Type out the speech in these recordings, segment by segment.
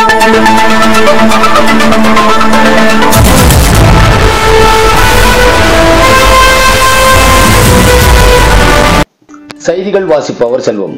செய்திகள் வாசிப்பவர் செல்வம்.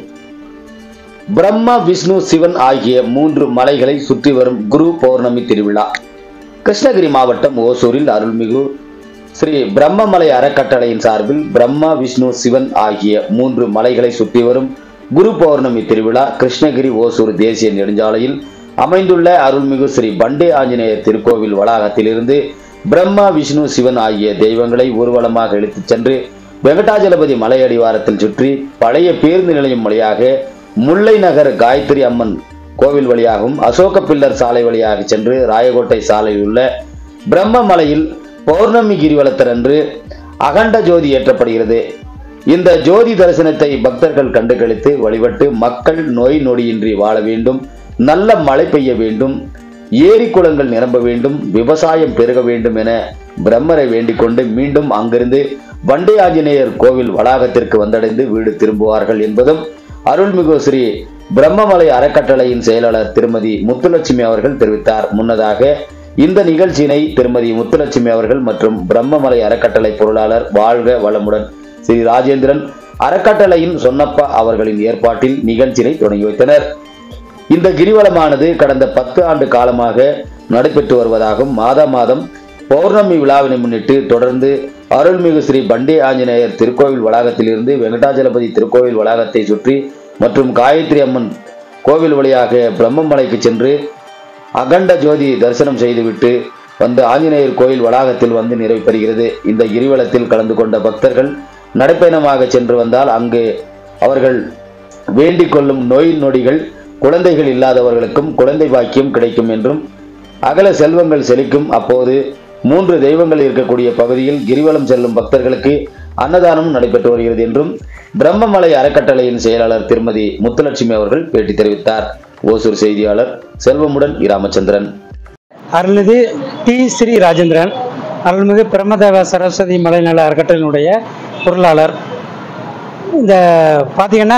பிரம்மா, விஷ்ணு, சிவன் ஆகிய 3 மலைகளை சுற்றி வரும் குரு பௌர்ணமி திருவிழா கிருஷ்ணகிரி மாவட்டம் ஓசூரில் அருள்மிகு ஸ்ரீ பிரம்மமலை அறக்கட்டளையின் சார்பில் பிரம்மா, விஷ்ணு, சிவன் ஆகிய 3 மலைகளை சுற்றி வரும் குரு பௌர்ணமி திருவிழா கிருஷ்ணகிரி ஓசூர் தேசிய நெடுஞ்சாலையில் அமைந்துள்ள அருள்மிகு ஸ்ரீ பண்டே ஆஞ்சநேயர் திருக்கோவில் வளாகத்திலிருந்து பிரம்மா, விஷ்ணு, சிவன் ஆகிய தெய்வங்களை ஊர்வலமாக இழுத்துச் சென்று வெங்கடாஜலபதி மலை அடிவாரத்தில் சுற்றி பழைய பேருந்து நிலையம் வழியாக முல்லை நகர் காயத்ரி அம்மன் கோவில் வழியாகவும் அசோக பில்லர் சாலை வழியாக சென்று ராயகோட்டை சாலையில் உள்ள பிரம்மமலையில் பௌர்ணமி கிரிவலத்தன்று அகண்ட ஜோதி ஏற்றப்படுகிறது. இந்த ஜோதி தரிசனத்தை பக்தர்கள் கண்டுகளித்து வழிபட்டு மக்கள் நோய் நொடியின்றி வாழ வேண்டும், நல்ல மழை பெய்ய வேண்டும், ஏரி குளங்கள் நிரம்ப வேண்டும், விவசாயம் பெருக வேண்டும் என பிரம்மரை வேண்டிக் கொண்டு மீண்டும் அங்கிருந்து பண்டே ஆஞ்சநேயர் கோவில் வளாகத்திற்கு வந்தடைந்து வீடு திரும்புவார்கள் என்பதும் அருள்மிகு ஸ்ரீ பிரம்மமலை அறக்கட்டளையின் செயலாளர் திருமதி முத்துலட்சுமி அவர்கள் தெரிவித்தார். முன்னதாக இந்த நிகழ்ச்சியினை திருமதி முத்துலட்சுமி அவர்கள் மற்றும் பிரம்மமலை அறக்கட்டளை பொருளாளர் வாழ்க வளமுடன் ஸ்ரீ ராஜேந்திரன் அறக்கட்டளையின் சொன்னப்பா அவர்களின் ஏற்பாட்டில் நிகழ்ச்சியினை தொடங்கி வைத்தனர். இந்த கிரிவலமானது கடந்த 10 ஆண்டு காலமாக நடைபெற்று வருவதாகவும் மாதம் பௌர்ணமி விழாவினை முன்னிட்டு தொடர்ந்து அருள்மிகு ஸ்ரீ பண்டே ஆஞ்சநேயர் திருக்கோவில் வளாகத்திலிருந்து வெங்கடாஜலபதி திருக்கோவில் வளாகத்தை சுற்றி மற்றும் காயத்ரி அம்மன் கோவில் வழியாக பிரம்மமலைக்கு சென்று அகண்ட ஜோதி தரிசனம் செய்துவிட்டு வந்து ஆஞ்சநேயர் கோயில் வளாகத்தில் வந்து நிறைவு பெறுகிறது. இந்த கிரிவலத்தில் கலந்து கொண்ட பக்தர்கள் நடைப்பயணமாக சென்று வந்தால் அங்கு அவர்கள் வேண்டிக் கொள்ளும் நோய் நொடிகள், குழந்தைகள் இல்லாதவர்களுக்கும் குழந்தை பாக்கியம் கிடைக்கும் என்றும், அகல செல்வங்கள் செழிக்கும். அப்போது 3 தெய்வங்கள் இருக்கக்கூடிய பகுதியில் கிரிவலம் செல்லும் பக்தர்களுக்கு அன்னதானம் நடைபெற்று வருகிறது என்றும் பிரம்மமலை அறக்கட்டளையின் செயலாளர் திருமதி முத்துலட்சுமி அவர்கள் பேட்டி தெரிவித்தார். ஓசூர் செய்தியாளர் செல்வமுடன் ராமச்சந்திரன். அருள்மிகு டி. ஸ்ரீ ராஜேந்திரன், அருள்மிகு பிரம்மதேவ சரஸ்வதி மலைநல அறக்கட்டளையினுடைய பொருளாளர். இந்த பார்த்தீங்கன்னா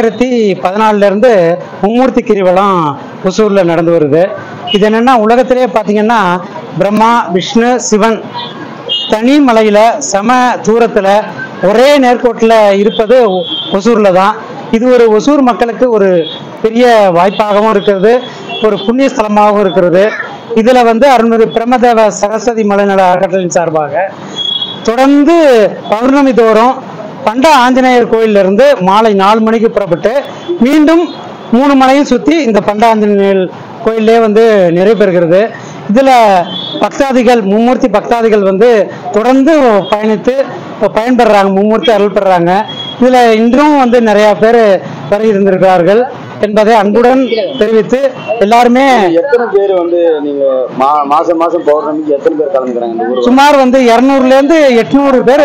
2014 மும்மூர்த்தி கிரிவலம் ஒசூரில் நடந்து வருது. இது என்னென்னா உலகத்திலே பார்த்தீங்கன்னா பிரம்மா, விஷ்ணு, சிவன் தனி மலையில் சம தூரத்தில் ஒரே நேர்கோட்டில் இருப்பது ஒசூரில் தான். இது ஒரு ஒசூர் மக்களுக்கு ஒரு பெரிய வாய்ப்பாகவும் இருக்கிறது, ஒரு புண்ணிய ஸ்தலமாகவும் இருக்கிறது. இதில் அருள்மிகு பிரம்மதேவ சரஸ்வதி மலைநல அறக்கட்டளையின் சார்பாக தொடர்ந்து பௌர்ணமி தோறும் பண்டா ஆஞ்சநேயர் கோயிலிருந்து மாலை 4 மணிக்கு புறப்பட்டு மீண்டும் 3 மலையும் சுற்றி இந்த பண்டா ஆஞ்சநேயர் கோயிலே நிறைவு பெறுகிறது. இதில் பக்தாதிகள், மும்மூர்த்தி பக்தாதிகள் தொடர்ந்து பயணித்து பயன்பெறாங்க, மும்மூர்த்தி அருள் பெறாங்க. இதில் இன்றும் நிறையா பேர் வரை இருந்திருக்கிறார்கள் என்பதை அன்புடன் தெரிவித்து எல்லாருமே எத்தனை பேர் நீங்க மாசம் பௌர்ணமிக்கு எத்தனை பேர் கலந்துக்கிறாங்க? சுமார் 200லேருந்து 800 பேர்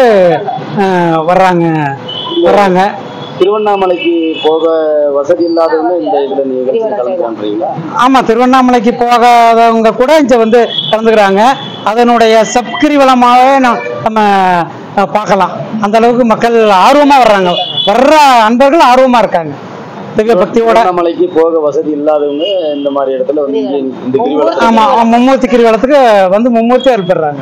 வர்றாங்க. திருவண்ணாமலைக்கு போக வசதி இல்லாதவங்க இந்த இதுல நீங்க கலந்துக்கிறீங்களா? ஆமா, திருவண்ணாமலைக்கு போகாதவங்க கூட இங்க கலந்துக்கிறாங்க. அதனுடைய சப்கிரிவலமாகவே நம்ம பார்க்கலாம். அந்த அளவுக்கு மக்கள் ஆர்வமா வர்றாங்க, வர்ற அன்பர்கள் ஆர்வமா இருக்காங்க. பக்தியோட மலைக்கு போக வசதி இல்லாதவங்க இந்த மாதிரி இடத்துல இந்த கிரிவலம், ஆமா, மும்மூர்த்தி கிரிவலத்துக்கு மும்மூர்த்தி அருள் பெறாங்க.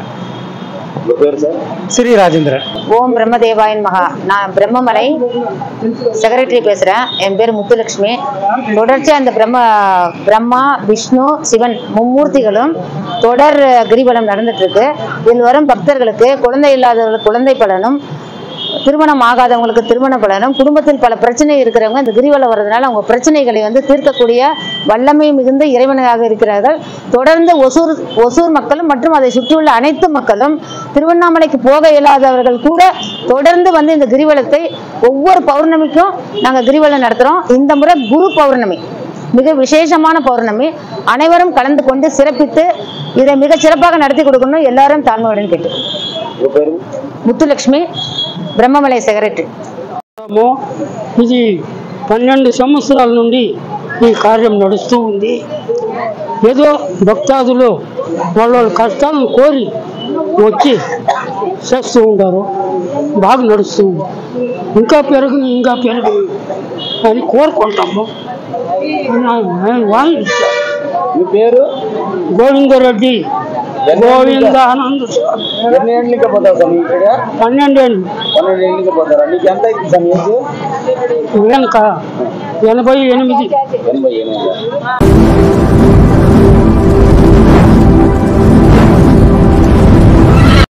ஸ்ரீ ராஜேந்திரன். ஓம் பிரம்மதேவாயன் மகா. நான் பிரம்மமலை செக்ரட்டரி பேசுறேன். என் பேர் முத்துலட்சுமி. தொடர்ச்சியா இந்த பிரம்மா, விஷ்ணு, சிவன் மும்மூர்த்திகளும் தொடர் கிரிவலம் நடந்துட்டு இருக்கு. இதில் வரும் பக்தர்களுக்கு குழந்தை இல்லாதவர்களுக்கு குழந்தை பலனும், திருமணம் ஆகாதவங்களுக்கு திருமண பலனும், குடும்பத்தில் பல பிரச்சனை இருக்கிறவங்க இந்த கிரிவலம் வர்றதுனால அவங்க பிரச்சனைகளை தீர்க்கக்கூடிய வல்லமை மிகுந்த இறைவனாக இருக்கிறார்கள். தொடர்ந்து ஒசூர் மக்களும் மற்றும் அதை சுற்றியுள்ள அனைத்து மக்களும் திருவண்ணாமலைக்கு போக இயலாதவர்கள் கூட தொடர்ந்து இந்த கிரிவலத்தை ஒவ்வொரு பௌர்ணமிக்கும் நாங்கள் கிரிவலம் நடத்துகிறோம். இந்த முறை குரு பௌர்ணமி மிக விசேஷமான பௌர்ணமி. அனைவரும் கலந்து கொண்டு சிறப்பித்து இதை மிக சிறப்பாக நடத்தி கொடுக்கணும் எல்லாரும் தாழ்மையுடன் கேட்டு. ముత్తులక్ష్మి బ్రహ్మమలై సెక్రటరీ. ఇది 12 సంవత్సరాల నుండి ఈ కార్యం నడుస్తూ ఉంది. ఏదో భక్తాదులు వాళ్ళ కష్టాలను కోరి వచ్చి చేస్తూ ఉంటారు. బాగా నడుస్తుంది. ఇంకా పెరుగుని అని కోరుకుంటాము. వాళ్ళు మీ పేరు? గోవిందరెడ్డి గోవింద ఆనంద్. ఎన్ని ఏళ్ళకి పోతారు స్వామి ఇక్కడ? 12 ఏళ్ళు. 12 ఏళ్ళకి పోతారా? నీకు ఎంత అవుతుంది స్వామి ఏజ్? ఇంకా 88. 88.